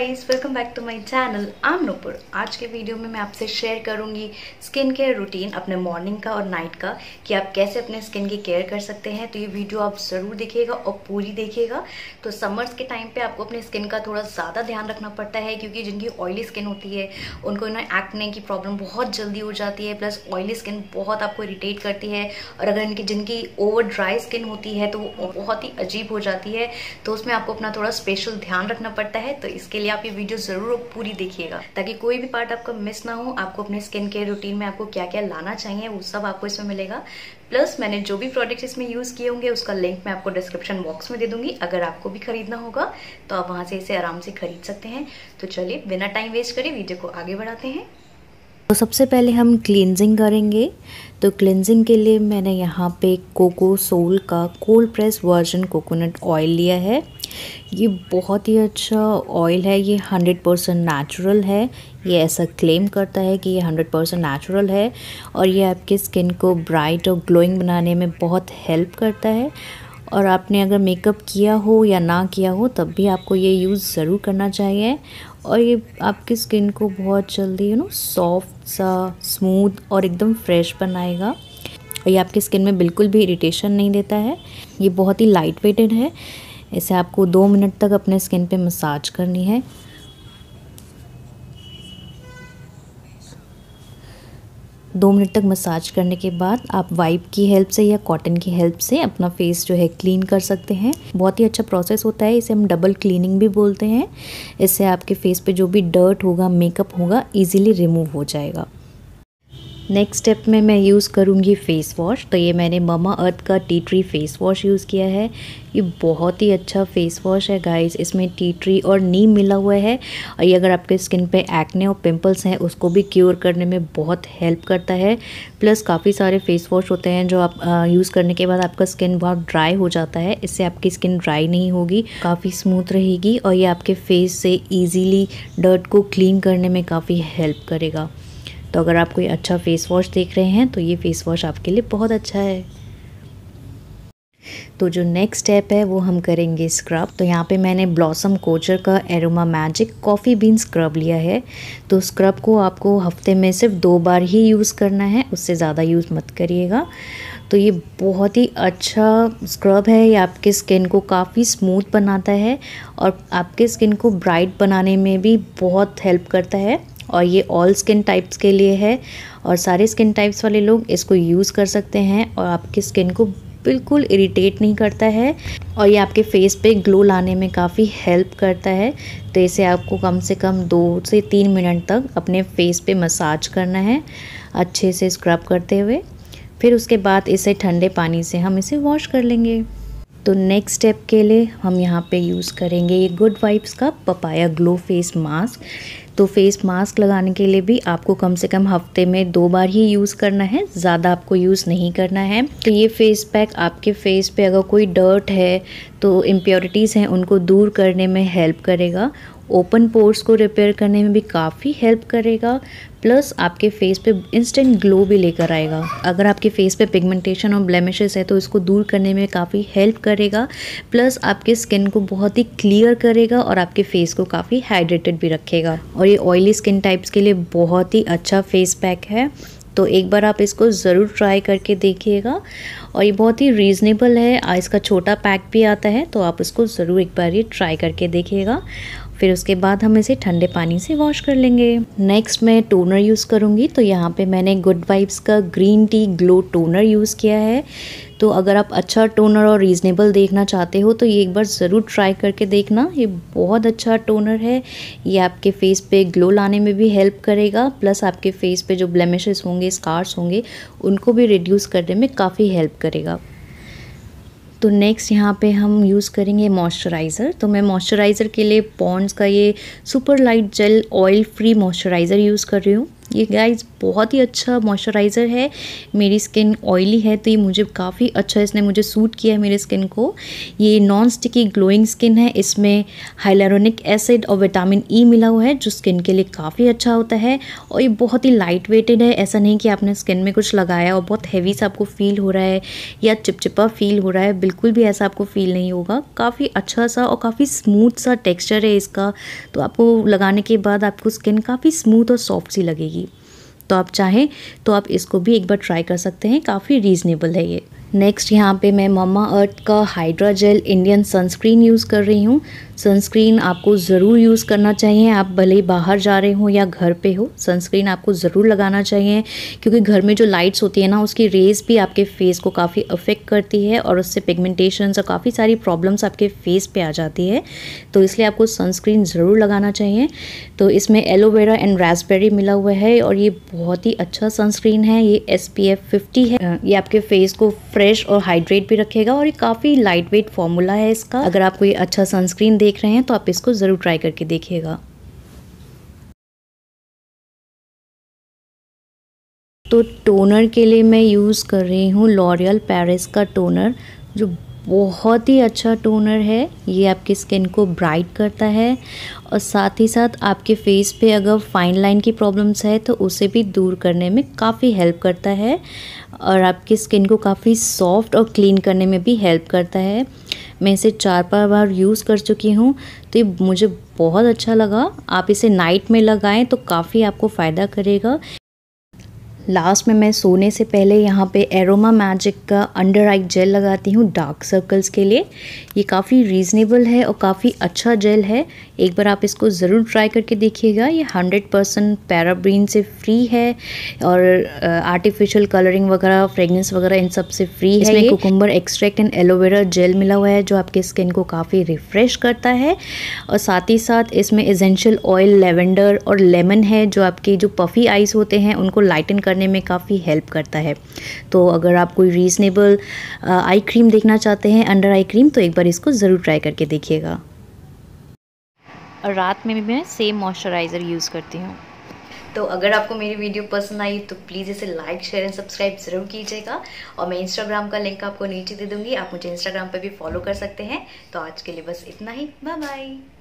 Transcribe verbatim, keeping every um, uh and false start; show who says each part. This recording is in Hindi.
Speaker 1: Guys, welcome back to my channel. I am Nupur. आज के वीडियो में मैं आपसे शेयर करूंगी स्किन केयर रूटीन अपने मॉर्निंग का और नाइट का, कि आप कैसे अपने स्किन की केयर कर सकते हैं। तो ये वीडियो आप ज़रूर देखिएगा और पूरी देखिएगा। तो समर्स के टाइम पे आपको अपने स्किन का थोड़ा ज़्यादा ध्यान रखना पड़ता है, क्योंकि जिनकी ऑयली स्किन होती है उनको ना एक्ने की प्रॉब्लम बहुत जल्दी हो जाती है, प्लस ऑयली स्किन बहुत आपको इरिटेट करती है। और अगर इनकी जिनकी ओवर ड्राई स्किन होती है तो वो बहुत ही अजीब हो जाती है। तो उसमें आपको अपना थोड़ा स्पेशल ध्यान रखना पड़ता है। तो इसके लिए आप ये वीडियो जरूर पूरी देखिएगा, ताकि कोई भी पार्ट आपका मिस ना हो। आपको अपने स्किन केयर रूटीन में आपको क्या क्या लाना चाहिए वो सब आपको इसमें मिलेगा। प्लस मैंने जो भी प्रोडक्ट्स इसमें यूज किए होंगे उसका लिंक मैं आपको डिस्क्रिप्शन बॉक्स में दे दूंगी। अगर आपको भी खरीदना होगा तो आप वहां से इसे आराम से खरीद सकते हैं। तो चलिए बिना टाइम वेस्ट करे वीडियो को आगे बढ़ाते हैं।
Speaker 2: तो सबसे पहले हम क्लींजिंग करेंगे। तो क्लींजिंग के लिए मैंने यहाँ पे कोको सोल का cold press version coconut oil लिया है। ये बहुत ही अच्छा ऑयल है, ये हंड्रेड परसेंट नेचुरल है। ये ऐसा क्लेम करता है कि ये हंड्रेड परसेंट नेचुरल है और ये आपके स्किन को ब्राइट और ग्लोइंग बनाने में बहुत हेल्प करता है। और आपने अगर मेकअप किया हो या ना किया हो तब भी आपको ये यूज़ ज़रूर करना चाहिए। और ये आपकी स्किन को बहुत जल्दी यू नो सॉफ्ट सा, स्मूथ और एकदम फ्रेश बनाएगा। और ये आपकी स्किन में बिल्कुल भी इरिटेशन नहीं देता है। ये बहुत ही लाइट वेटेड है। इसे आपको दो मिनट तक अपने स्किन पे मसाज करनी है। दो मिनट तक मसाज करने के बाद आप वाइप की हेल्प से या कॉटन की हेल्प से अपना फेस जो है क्लीन कर सकते हैं। बहुत ही अच्छा प्रोसेस होता है, इसे हम डबल क्लीनिंग भी बोलते हैं। इससे आपके फेस पे जो भी डर्ट होगा, मेकअप होगा, इजीली रिमूव हो जाएगा। नेक्स्ट स्टेप में मैं यूज़ करूँगी फेस वॉश। तो ये मैंने ममा अर्थ का tea tree face wash use किया है। ये बहुत ही अच्छा फेस वॉश है गाइस। इसमें टी ट्री और नीम मिला हुआ है और ये अगर आपके स्किन पे एक्ने और पिंपल्स हैं उसको भी क्योर करने में बहुत हेल्प करता है। प्लस काफ़ी सारे फेस वॉश होते हैं जो आप यूज़ करने के बाद आपका स्किन बहुत ड्राई हो जाता है। इससे आपकी स्किन ड्राई नहीं होगी, काफ़ी स्मूथ रहेगी और ये आपके फेस से ईजीली डर्ट को क्लीन करने में काफ़ी हेल्प करेगा। तो अगर आप कोई अच्छा फेस वॉश देख रहे हैं तो ये फेस वॉश आपके लिए बहुत अच्छा है। तो जो नेक्स्ट स्टेप है वो हम करेंगे स्क्रब। तो यहाँ पे मैंने ब्लॉसम कोचर का Aroma Magic coffee bean scrub लिया है। तो स्क्रब को आपको हफ्ते में सिर्फ दो बार ही यूज़ करना है, उससे ज़्यादा यूज़ मत करिएगा। तो ये बहुत ही अच्छा स्क्रब है। ये आपके स्किन को काफ़ी स्मूथ बनाता है और आपके स्किन को ब्राइट बनाने में भी बहुत हेल्प करता है। और ये ऑल स्किन टाइप्स के लिए है और सारे स्किन टाइप्स वाले लोग इसको यूज़ कर सकते हैं। और आपकी स्किन को बिल्कुल इरिटेट नहीं करता है और ये आपके फेस पे ग्लो लाने में काफ़ी हेल्प करता है। तो इसे आपको कम से कम दो से तीन मिनट तक अपने फेस पे मसाज करना है, अच्छे से स्क्रब करते हुए। फिर उसके बाद इसे ठंडे पानी से हम इसे वॉश कर लेंगे। तो नेक्स्ट स्टेप के लिए हम यहाँ पे यूज़ करेंगे ये गुड वाइब्स का पपाया ग्लो फेस मास्क। तो फेस मास्क लगाने के लिए भी आपको कम से कम हफ्ते में दो बार ही यूज़ करना है, ज़्यादा आपको यूज़ नहीं करना है। तो ये फेस पैक आपके फेस पे अगर कोई डर्ट है तो इम्प्योरिटीज़ हैं उनको दूर करने में हेल्प करेगा, ओपन पोर्स को रिपेयर करने में भी काफ़ी हेल्प करेगा। प्लस आपके फेस पे इंस्टेंट ग्लो भी लेकर आएगा। अगर आपके फेस पे पिगमेंटेशन और ब्लेमिशेस है तो इसको दूर करने में काफ़ी हेल्प करेगा। प्लस आपके स्किन को बहुत ही क्लियर करेगा और आपके फेस को काफ़ी हाइड्रेटेड भी रखेगा। और ये ऑयली स्किन टाइप्स के लिए बहुत ही अच्छा फेस पैक है। तो एक बार आप इसको ज़रूर ट्राई करके देखिएगा। और ये बहुत ही रीज़नेबल है, इसका छोटा पैक भी आता है, तो आप इसको ज़रूर एक बार ये ट्राई करके देखिएगा। फिर उसके बाद हम इसे ठंडे पानी से वॉश कर लेंगे। नेक्स्ट मैं टोनर यूज़ करूँगी। तो यहाँ पे मैंने गुड वाइब्स का green tea glow toner use किया है। तो अगर आप अच्छा टोनर और रीज़नेबल देखना चाहते हो तो ये एक बार ज़रूर ट्राई करके देखना। ये बहुत अच्छा टोनर है। ये आपके फेस पे ग्लो लाने में भी हेल्प करेगा, प्लस आपके फेस पे जो ब्लेमिशेस होंगे, स्कार्स होंगे, उनको भी रिड्यूस करने में काफ़ी हेल्प करेगा। तो नेक्स्ट यहाँ पे हम यूज़ करेंगे मॉइस्चराइज़र। तो मैं मॉइस्चराइज़र के लिए पॉन्ड्स का ये super light gel oil free moisturiser use कर रही हूँ। ये गाइस बहुत ही अच्छा मॉइस्चराइज़र है। मेरी स्किन ऑयली है तो ये मुझे काफ़ी अच्छा इसने मुझे सूट किया है मेरे स्किन को। ये नॉन स्टिकी ग्लोइंग स्किन है, इसमें हाइलुरोनिक एसिड और विटामिन ई मिला हुआ है जो स्किन के लिए काफ़ी अच्छा होता है। और ये बहुत ही लाइट वेटेड है, ऐसा नहीं कि आपने स्किन में कुछ लगाया और बहुत हैवी सा आपको फील हो रहा है या चिपचिपा फील हो रहा है, बिल्कुल भी ऐसा आपको फील नहीं होगा। काफ़ी अच्छा सा और काफ़ी स्मूथ सा टेक्स्चर है इसका, तो आपको लगाने के बाद आपको स्किन काफ़ी स्मूथ और सॉफ्ट सी लगेगी। तो आप चाहें तो आप इसको भी एक बार ट्राई कर सकते हैं, काफ़ी रीज़नेबल है ये। नेक्स्ट यहाँ पे मैं मम्मा अर्थ का hydra gel Indian sunscreen use कर रही हूँ। सनस्क्रीन आपको ज़रूर यूज़ करना चाहिए, आप भले ही बाहर जा रहे हो या घर पे हो, सनस्क्रीन आपको ज़रूर लगाना चाहिए क्योंकि घर में जो लाइट्स होती है ना उसकी रेज़ भी आपके फेस को काफ़ी अफेक्ट करती है और उससे पिगमेंटेशंस और काफ़ी सारी प्रॉब्लम्स आपके फेस पे आ जाती है, तो इसलिए आपको सनस्क्रीन ज़रूर लगाना चाहिए। तो इसमें एलोवेरा एंड रास्पबेरी मिला हुआ है और ये बहुत ही अच्छा सनस्क्रीन है। ये एस पी एफ फिफ्टी है, ये आपके फेस को फ्रेश और हाइड्रेट भी रखेगा और ये काफ़ी लाइट वेट फॉर्मूला है इसका। अगर आप कोई अच्छा सनस्क्रीन देख रहे हैं तो आप इसको ज़रूर ट्राई करके देखिएगा। तो टोनर के लिए मैं यूज़ कर रही हूँ लॉरियल पेरिस का टोनर, जो बहुत ही अच्छा टोनर है। ये आपकी स्किन को ब्राइट करता है और साथ ही साथ आपके फेस पे अगर फाइन लाइन की प्रॉब्लम्स है तो उसे भी दूर करने में काफ़ी हेल्प करता है और आपकी स्किन को काफ़ी सॉफ्ट और क्लीन करने में भी हेल्प करता है। मैं इसे चार पाँच बार यूज़ कर चुकी हूँ तो ये मुझे बहुत अच्छा लगा। आप इसे नाइट में लगाएं तो काफ़ी आपको फ़ायदा करेगा। लास्ट में मैं सोने से पहले यहाँ पे एरोमा मैजिक का अंडर आई जेल लगाती हूँ डार्क सर्कल्स के लिए। ये काफ़ी रीज़नेबल है और काफ़ी अच्छा जेल है, एक बार आप इसको ज़रूर ट्राई करके देखिएगा। ये हंड्रेड परसेंट पैराबेन से फ्री है और आर्टिफिशियल कलरिंग वगैरह फ्रेगनेंस वगैरह इन सब से फ्री है। इसमें cucumber extract and aloe vera gel मिला हुआ है जो आपके स्किन को काफ़ी रिफ़्रेश करता है और साथ ही साथ इसमें एसेंशियल ऑयल, लेवेंडर और लेमन है जो आपके जो पफ़ी आइज़ होते हैं उनको लाइटन करने में काफ़ी हेल्प करता है। तो अगर आप कोई रीज़नेबल आई क्रीम देखना चाहते हैं, अंडर आई क्रीम, तो एक बार इसको ज़रूर ट्राई करके देखिएगा। और रात में भी मैं सेम मॉइस्चराइज़र यूज़ करती हूँ।
Speaker 1: तो अगर आपको मेरी वीडियो पसंद आई तो प्लीज़ इसे लाइक, शेयर एंड सब्सक्राइब ज़रूर कीजिएगा और मैं इंस्टाग्राम का लिंक आपको नीचे दे दूँगी, आप मुझे इंस्टाग्राम पे भी फॉलो कर सकते हैं। तो आज के लिए बस इतना ही, बाय बाय।